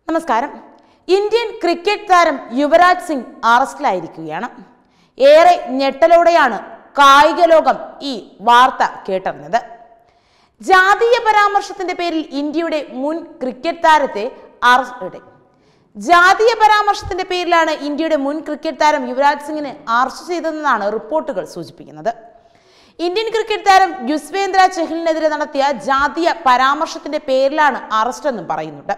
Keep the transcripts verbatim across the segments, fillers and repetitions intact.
നമസ്കാരം. Indian cricket താരം യുവരാജ് സിംഗ് അറസ്റ്റിലായിരിക്കുകയാണ്. ഏറെ ഞെട്ടലോടെയാണ് കായിക ലോകം ഈ വാർത്ത കേട്ടറിഞ്ഞത്. ജാതീയ പരാമർശത്തിന്റെ പേരിൽ ഇന്ത്യയുടെ മുൻ ക്രിക്കറ്റ് താരത്തെ അറസ്റ്റ് ജാതീയ പരാമർശത്തിന്റെ പേരിലാണ് ഇന്ത്യയുടെ മുൻ ക്രിക്കറ്റ് താരം യുവരാജ് സിംഗിനെ അറസ്റ്റ് ചെയ്തതെന്നാണ് റിപ്പോർട്ടുകൾ സൂചിപ്പിക്കുന്നത്. ഇന്ത്യൻ ക്രിക്കറ്റ് താരം യുസ്വേന്ദ്ര ചഹലിനെതിരെ നടത്തിയ ജാതീയ പരാമർശത്തിന്റെ പേരിലാണ് അറസ്റ്റ് എന്നും പറയുന്നുണ്ട്.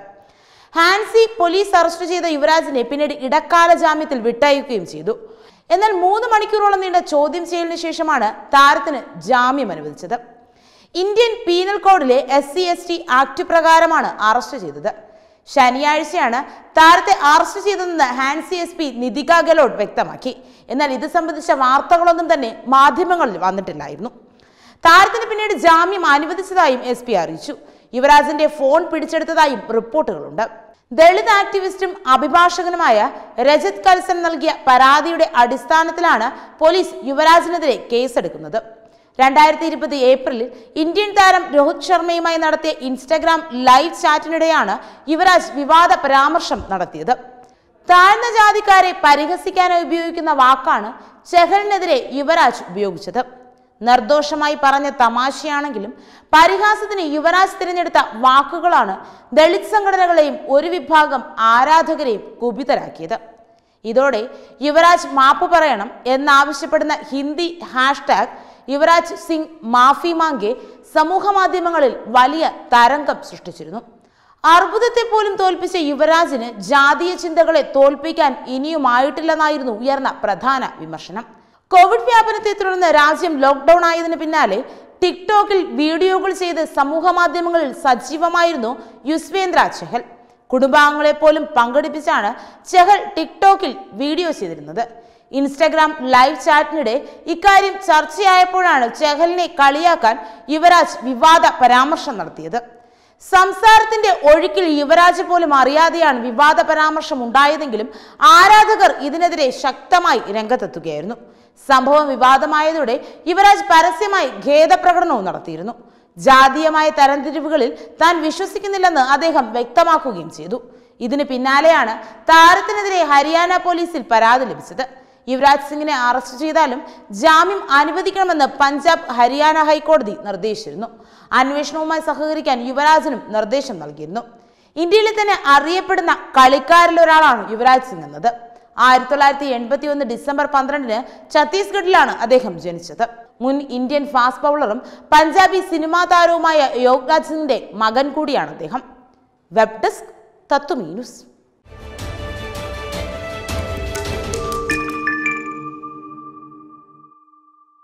ഹാൻസി പോലീസ് അറസ്റ്റ് ചെയ്ത യുവരാജിനെ പിന്നീട് ഇടക്കാല ജാമ്യത്തിൽ വിട്ടയക്കുകയും ചെയ്തു. എന്നാൽ മൂന്ന് മണിക്കൂറോളം നീണ്ട ചോദ്യം ചെയ്യലിന് ശേഷമാണ് താരത്തിന് ജാമ്യം അനുവദിച്ചത്. ഇന്ത്യൻ പീനൽ കോഡിലെ S C S T act പ്രകാരമാണ് അറസ്റ്റ് ചെയ്തത്. ശനിയാഴ്ചയാണ് താരത്തെ അറസ്റ്റ് ചെയ്തതെന്ന് ഹാൻസി എസ് പി നിതിക ഗെലോട്ട് വ്യക്തമാക്കി. എന്നാൽ ഇത് സംബന്ധിച്ച വാർത്തകളൊന്നും തന്നെ മാധ്യമങ്ങളിൽ വന്നിട്ടില്ലായിരുന്നു. താരത്തിന് പിന്നീട് ജാമ്യം അനുവദിച്ചതായും എസ് പി അറിയിച്ചു. യുവരാജിന്റെ ഫോൺ പിടിച്ചെടുത്തതായും റിപ്പോർട്ടുകളുണ്ട്. ദളിത് ആക്ടിവിസ്റ്റും അഭിഭാഷകനുമായ രജത് കൽസൻ നൽകിയ പരാതിയുടെ അടിസ്ഥാനത്തിലാണ് പോലീസ് യുവരാജിനെതിരെ കേസെടുക്കുന്നത്. രണ്ടായിരത്തി ഇരുപത് ഏപ്രിലിൽ ഇന്ത്യൻ താരം രോഹിത് ശർമ്മയുമായി നടത്തിയ ഇൻസ്റ്റഗ്രാം ലൈവ് ചാറ്റിനിടെയാണ് യുവരാജ് വിവാദ പരാമർശം നടത്തിയത്. താഴ്ന്ന ജാതിക്കാരെ പരിഹസിക്കാനായി ഉപയോഗിക്കുന്ന വാക്കാണ് ചഹലിനെതിരെ യുവരാജ് ഉപയോഗിച്ചത്. നിർദോഷമായി പറഞ്ഞ തമാശയാണെങ്കിലും പരിഹാസത്തിന് യുവരാജ് തിരഞ്ഞെടുത്ത വാക്കുകളാണ് ദളിത് സംഘടനകളെയും ഒരു വിഭാഗം ആരാധകരെയും കുപിതരാക്കിയത്. ഇതോടെ യുവരാജ് മാപ്പ് പറയണം എന്നാവശ്യപ്പെടുന്ന ഹിന്ദി ഹാഷ്ടാഗ് യുവരാജ് സിംഗ് മാഫി മാംഗെ സമൂഹ മാധ്യമങ്ങളിൽ വലിയ തരംഗം സൃഷ്ടിച്ചിരുന്നു. അർബുദത്തെ പോലും തോൽപ്പിച്ച യുവരാജിന് ജാതീയ ചിന്തകളെ തോൽപ്പിക്കാൻ ഇനിയുമായിട്ടില്ലെന്നായിരുന്നു ഉയർന്ന പ്രധാന വിമർശനം. കോവിഡ് വ്യാപനത്തെ തുടർന്ന് രാജ്യം ലോക്ക്ഡൌൺ ആയതിനു പിന്നാലെ ടിക്ടോക്കിൽ വീഡിയോകൾ ചെയ്ത് സമൂഹ മാധ്യമങ്ങളിൽ സജീവമായിരുന്നു യുസ്വേന്ദ്ര ചഹൽ. കുടുംബാംഗങ്ങളെ പോലും പങ്കെടുപ്പിച്ചാണ് ചഹൽ ടിക്ടോക്കിൽ വീഡിയോ ചെയ്തിരുന്നത്. ഇൻസ്റ്റഗ്രാം ലൈവ് ചാറ്റിനിടെ ഇക്കാര്യം ചർച്ചയായപ്പോഴാണ് ചഹലിനെ കളിയാക്കാൻ യുവരാജ് വിവാദ പരാമർശം നടത്തിയത്. സംസാരത്തിന്റെ ഒഴുക്കിൽ യുവരാജ് പോലും അറിയാതെയാണ് വിവാദ പരാമർശം ഉണ്ടായതെങ്കിലും ആരാധകർ ഇതിനെതിരെ ശക്തമായി രംഗത്തെത്തുകയായിരുന്നു. സംഭവം വിവാദമായതോടെ യുവരാജ് പരസ്യമായി ഖേദപ്രകടനവും നടത്തിയിരുന്നു. ജാതീയമായ തരംതിരിവുകളിൽ താൻ വിശ്വസിക്കുന്നില്ലെന്ന് അദ്ദേഹം വ്യക്തമാക്കുകയും ചെയ്തു. ഇതിന് പിന്നാലെയാണ് താരത്തിനെതിരെ ഹരിയാന പോലീസിൽ പരാതി ലഭിച്ചത്. യുവരാജ് സിംഗിനെ അറസ്റ്റ് ചെയ്താലും ജാമ്യം അനുവദിക്കണമെന്ന് പഞ്ചാബ് ഹരിയാന ഹൈക്കോടതി നിർദ്ദേശിച്ചിരുന്നു. അന്വേഷണവുമായി സഹകരിക്കാൻ യുവരാജിനും നിർദ്ദേശം നൽകിയിരുന്നു. ഇന്ത്യയിലെ തന്നെ അറിയപ്പെടുന്ന കളിക്കാരിൽ ഒരാളാണ് യുവരാജ് സിംഗ് എന്നത്. ആയിരത്തി തൊള്ളായിരത്തി എൺപത്തി ഒന്ന് ഡിസംബർ പന്ത്രണ്ടിന് ഛത്തീസ്ഗഡിലാണ് അദ്ദേഹം ജനിച്ചത്. മുൻ ഇന്ത്യൻ ഫാസ്റ്റ് ബൗളറും പഞ്ചാബി സിനിമാ താരവുമായ യുവരാജ് സിംഗിന്റെ മകൻ കൂടിയാണ് അദ്ദേഹം. Web desk Tatwamayi news.